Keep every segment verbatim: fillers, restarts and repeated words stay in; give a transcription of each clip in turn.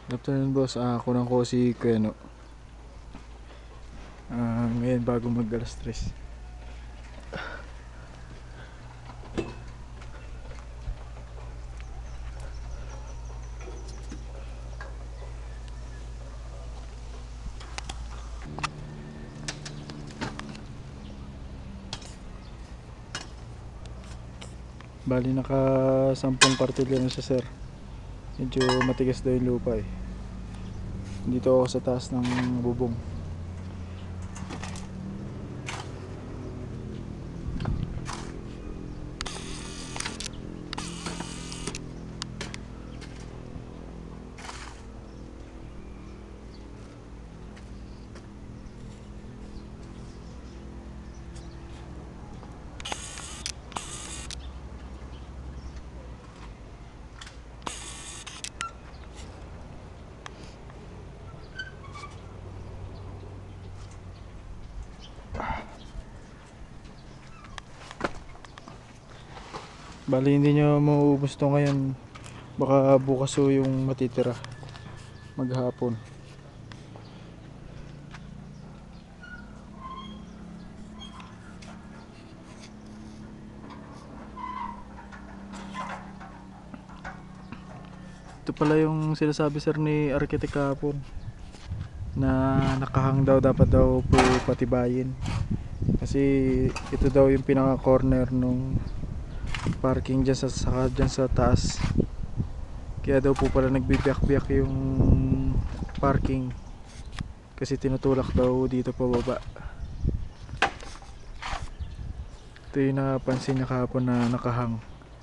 Afternoon boss, ah, kunan ko si Kueno. Ah, ngayon bago mag alas tres. Bali naka sampung kartilyo na siya sir. Medyo matigas daw yung lupa eh. Dito ako sa taas ng bubong. Bali hindi nyo mauubos to ngayon. Baka bukas o yung matitira maghapon. Ito pala yung sinasabi sir ni architect kahapon na nakahang daw, dapat daw po patibayin kasi ito daw yung pinaka corner nung parking dyan sa, saka dyan sa taas, kaya daw po pala nagbibiyak-biyak yung parking kasi tinutulak daw dito pa baba. Ito yung napansin niya kahapon na nakahang.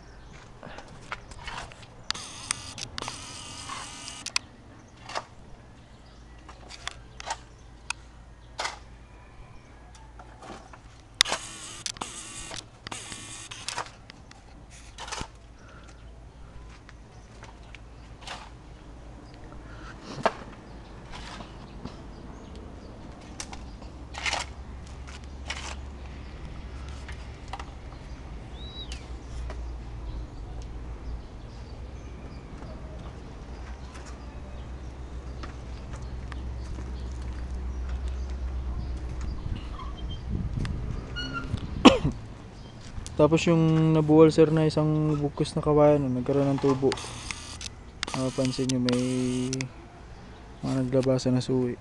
Tapos yung nabuwal sir na isang bukos na kawayan, no, nagkaroon ng tubo. Napansin nyo may mga naglabasan na suwi.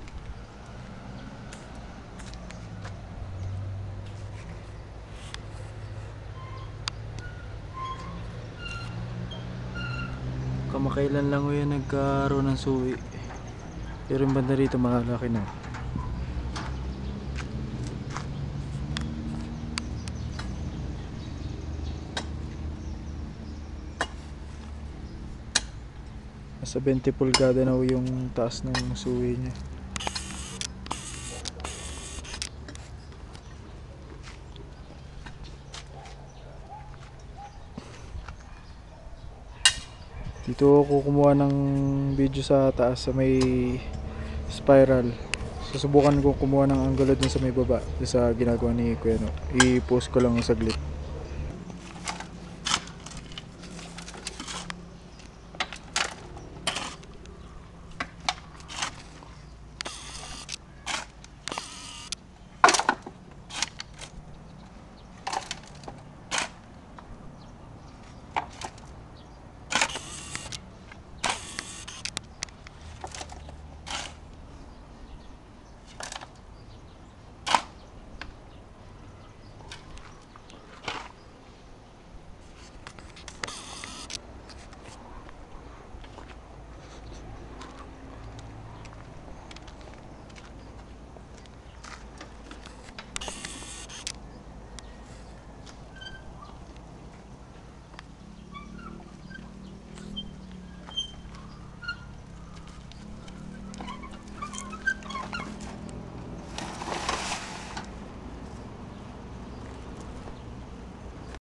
Kamakailan lang ko yan nagkaroon ng suwi. Pero yung banda rito malaki na. Nasa twenty pulgada na yung taas ng suwi niya. Dito ako kumuha ng video sa taas sa may spiral. Susubukan ko kumuha ng angulo dun sa may baba, dun sa ginagawa ni Kueno. I-post ko lang saglit.